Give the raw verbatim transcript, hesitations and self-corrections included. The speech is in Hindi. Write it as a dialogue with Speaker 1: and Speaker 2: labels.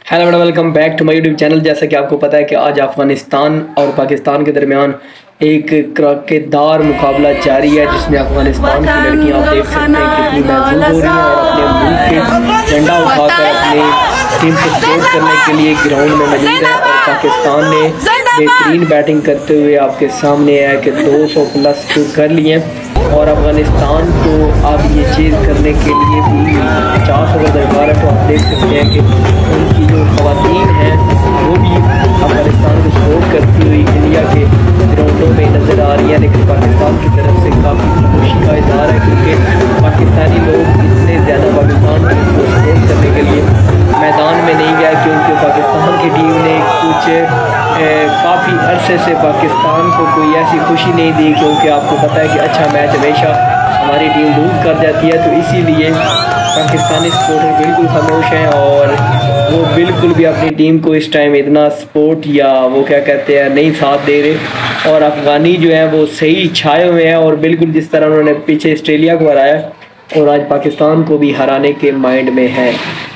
Speaker 1: Hello madam, welcome back to my YouTube channel. जैसा कि आपको पता है कि आज अफगानिस्तान और पाकिस्तान के दरमियान एक कराकेदार मुकाबला जारी है, जिसमें अफगानिस्तान की लड़कियां आप देख सकते हैं कितनी महसूस हो रही हैं और अपने मुल्क के झंडा उठाकर अपनी टीम को सपोर्ट करने के लिए ग्राउंड में मौजूद है। और पाकिस्तान ने बेहतरीन बैटिंग करते हुए आपके सामने है कि दो सौ प्लस स्कोर कर लिए और अफगानिस्तान को अब ये चीज़ करने के लिए भी पचास ओवर दरकार है। तो आप देख सकते हैं कि उनकी जो ख़वातीन हैं वो भी अफगानिस्तान को सपोर्ट करती हुई इंडिया के ग्राउंडों में नज़र आ रही है। लेकिन पाकिस्तान की तरफ से काफ़ी खुशी का इजहार है, क्योंकि पाकिस्तानी लोग इतने ज़्यादा पाकिस्तान को सपोर्ट करने के लिए मैदान में नहीं गया, क्योंकि पाकिस्तान की टीम ने कुछ काफ़ी अरसे से पाकिस्तान को कोई ऐसी खुशी नहीं दी, क्योंकि आपको पता है कि अच्छा मैच हमेशा हमारी टीम लूज़ कर जाती है। तो इसीलिए पाकिस्तानी सपोर्टर बिल्कुल खामोश हैं और वो बिल्कुल भी अपनी टीम को इस टाइम इतना सपोर्ट या वो क्या कहते हैं नहीं साथ दे रहे। और अफगानी जो है वो सही छाए हुए हैं और बिल्कुल जिस तरह उन्होंने पीछे ऑस्ट्रेलिया को हराया और आज पाकिस्तान को भी हराने के माइंड में है।